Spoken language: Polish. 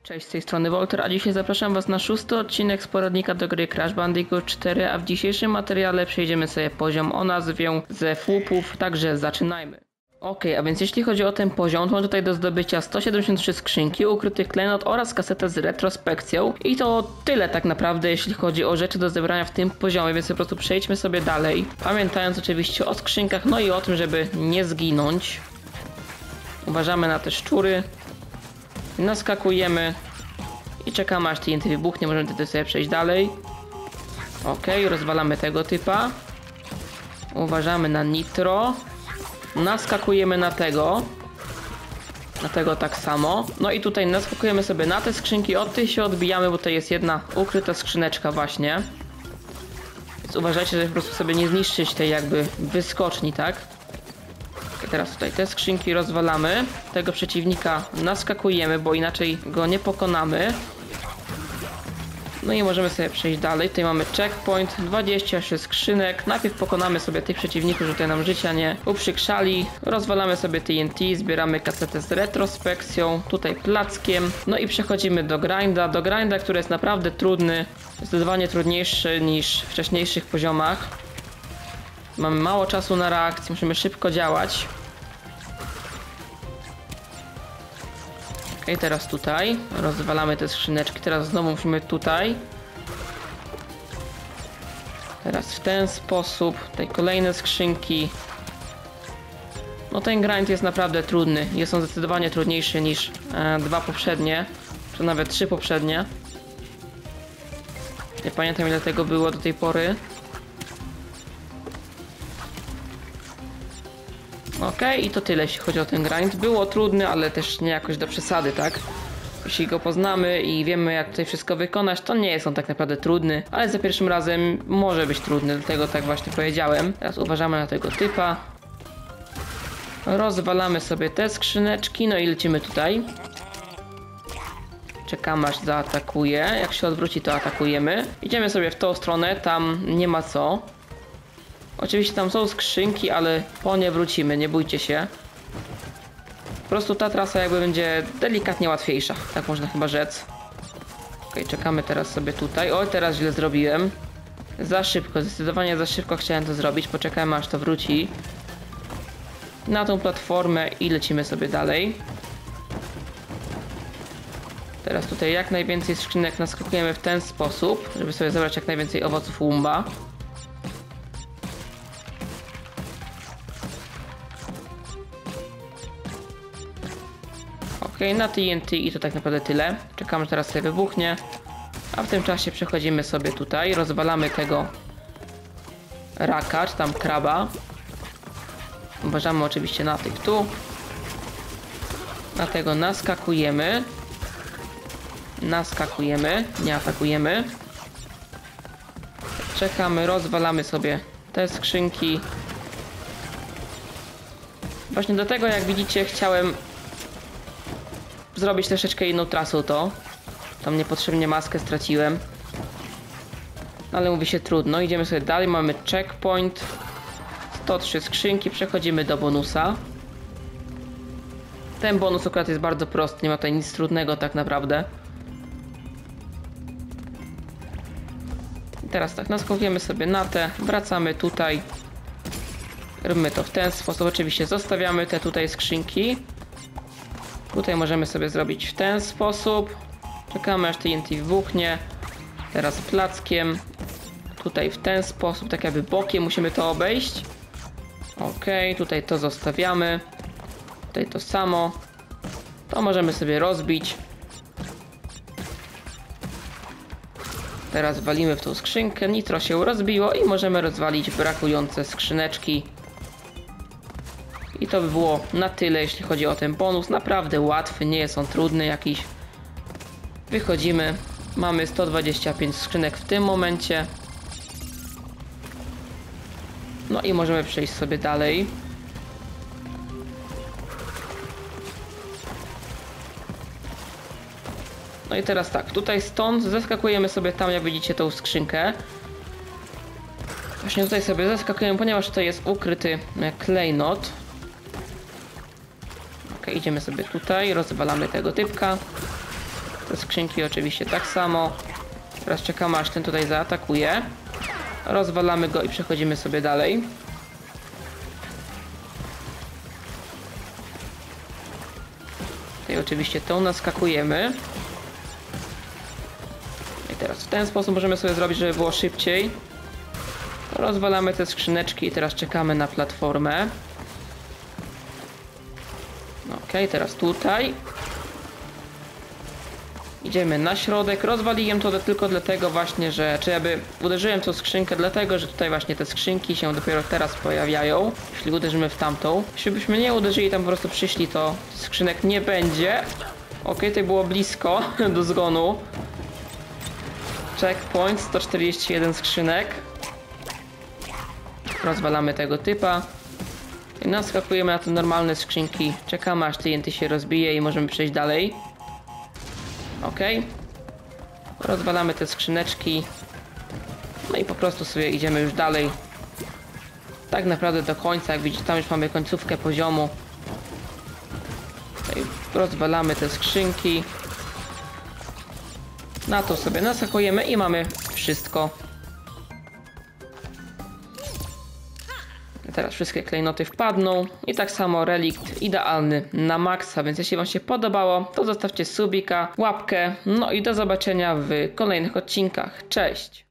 Cześć, z tej strony Wolter, a dzisiaj zapraszam Was na 6. odcinek z poradnika do gry Crash Bandicoot 4, a w dzisiejszym materiale przejdziemy sobie poziom o nazwie ze flupów, także zaczynajmy. A więc jeśli chodzi o ten poziom, to mamy tutaj do zdobycia 173 skrzynki, ukrytych klejnot oraz kasetę z retrospekcją. I to tyle tak naprawdę, jeśli chodzi o rzeczy do zebrania w tym poziomie, więc po prostu przejdźmy sobie dalej. Pamiętając oczywiście o skrzynkach, no i o tym, żeby nie zginąć. Uważamy na te szczury. Naskakujemy i czekamy, aż TNT wybuchnie, możemy wtedy sobie przejść dalej. Rozwalamy tego typa. Uważamy na nitro. Naskakujemy na tego tak samo. No i tutaj naskakujemy sobie na te skrzynki, od tych się odbijamy, bo to jest jedna ukryta skrzyneczka właśnie. Więc uważajcie, żeby po prostu sobie nie zniszczyć tej jakby wyskoczni, tak? Teraz tutaj te skrzynki rozwalamy, tego przeciwnika naskakujemy, bo inaczej go nie pokonamy. No i możemy sobie przejść dalej. Tutaj mamy checkpoint, 26 skrzynek. Najpierw pokonamy sobie tych przeciwników, żeby tutaj nam życia nie uprzykrzali. Rozwalamy sobie TNT, zbieramy kasetę z retrospekcją, tutaj plackiem. No i przechodzimy do grinda, który jest naprawdę trudny. Zdecydowanie trudniejszy niż w wcześniejszych poziomach. Mamy mało czasu na reakcję, musimy szybko działać. Teraz tutaj rozwalamy te skrzyneczki, teraz znowu musimy tutaj. Teraz w ten sposób, tutaj kolejne skrzynki. No ten grind jest naprawdę trudny, jest on zdecydowanie trudniejszy niż dwa poprzednie, czy nawet 3 poprzednie. Nie pamiętam, ile tego było do tej pory. I to tyle, jeśli chodzi o ten grind. Było trudny, ale też nie jakoś do przesady, tak? Jeśli go poznamy i wiemy, jak tutaj wszystko wykonać, to nie jest on tak naprawdę trudny, ale za pierwszym razem może być trudny, dlatego tak właśnie powiedziałem. Teraz uważamy na tego typa. Rozwalamy sobie te skrzyneczki, no i lecimy tutaj. Czekamy, aż zaatakuje. Jak się odwróci, to atakujemy. Idziemy sobie w tą stronę, tam nie ma co. Oczywiście tam są skrzynki, ale po nie wrócimy, nie bójcie się. Po prostu ta trasa jakby będzie delikatnie łatwiejsza, tak można chyba rzec. Czekamy teraz sobie tutaj. Teraz źle zrobiłem. Za szybko, zdecydowanie za szybko chciałem to zrobić. Poczekajmy, aż to wróci na tą platformę i lecimy sobie dalej. Teraz tutaj jak najwięcej skrzynek naskakujemy w ten sposób, żeby sobie zebrać jak najwięcej owoców łumba. Na TNT i to tak naprawdę tyle. Czekamy, że teraz sobie wybuchnie. A w tym czasie przechodzimy sobie tutaj. Rozwalamy tego raka, czy tam kraba. Uważamy oczywiście na tych tu. Na tego naskakujemy. Nie atakujemy. Czekamy, rozwalamy sobie te skrzynki. Właśnie do tego, jak widzicie, chciałem zrobić troszeczkę inną trasą to. Tam niepotrzebnie maskę straciłem. Ale mówi się trudno. Idziemy sobie dalej. Mamy checkpoint. 103 skrzynki. Przechodzimy do bonusa. Ten bonus akurat jest bardzo prosty. Nie ma tutaj nic trudnego tak naprawdę. I teraz tak, naskakujemy sobie na te. Wracamy tutaj. Robimy to w ten sposób. Oczywiście zostawiamy te tutaj skrzynki. Tutaj możemy sobie zrobić w ten sposób. Czekamy, aż TNT wybuchnie. Teraz plackiem. Tutaj w ten sposób, tak jakby bokiem musimy to obejść. Tutaj to zostawiamy. Tutaj to samo. To możemy sobie rozbić. Teraz walimy w tą skrzynkę. Nitro się rozbiło i możemy rozwalić brakujące skrzyneczki. I to by było na tyle, jeśli chodzi o ten bonus. Naprawdę łatwy, nie jest on trudny jakiś. Wychodzimy. Mamy 125 skrzynek w tym momencie. No i możemy przejść sobie dalej. No i teraz tak, tutaj stąd zeskakujemy sobie tam, jak widzicie, tą skrzynkę. Właśnie tutaj sobie zeskakujemy, ponieważ to jest ukryty klejnot. Idziemy sobie tutaj, rozwalamy tego typka. Te skrzynki oczywiście tak samo. Teraz czekamy, aż ten tutaj zaatakuje. Rozwalamy go i przechodzimy sobie dalej. Tutaj oczywiście tą naskakujemy. I teraz w ten sposób możemy sobie zrobić, żeby było szybciej. Rozwalamy te skrzyneczki i teraz czekamy na platformę. Ok, teraz tutaj. Idziemy na środek. Rozwaliłem to tylko dlatego właśnie, że... uderzyłem tą skrzynkę dlatego, że tutaj właśnie te skrzynki się dopiero teraz pojawiają. Jeśli uderzymy w tamtą. Jeśli byśmy nie uderzyli, tam po prostu przyszli, to skrzynek nie będzie. Ok, to było blisko do zgonu. Checkpoint, 141 skrzynek. Rozwalamy tego typa. I naskakujemy na te normalne skrzynki. Czekamy, aż TNT się rozbije i możemy przejść dalej. Ok. Rozwalamy te skrzyneczki. No i po prostu sobie idziemy już dalej. Tak naprawdę do końca. Jak widzicie, tam już mamy końcówkę poziomu. Tutaj rozwalamy te skrzynki. Na to sobie naskakujemy i mamy wszystko. Teraz wszystkie klejnoty wpadną i tak samo relikt idealny na maksa, więc jeśli wam się podobało, to zostawcie subika, łapkę, no i do zobaczenia w kolejnych odcinkach. Cześć!